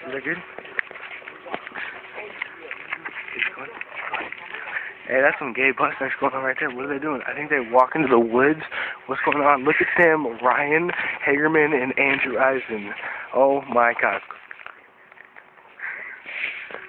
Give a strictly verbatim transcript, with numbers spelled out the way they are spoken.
Is that good? Hey, that's some gay bus sex going on right there. What are they doing? I think they walk into the woods. What's going on? Look at them, Ryan Hagerman and Andrew Eisen. Oh my God.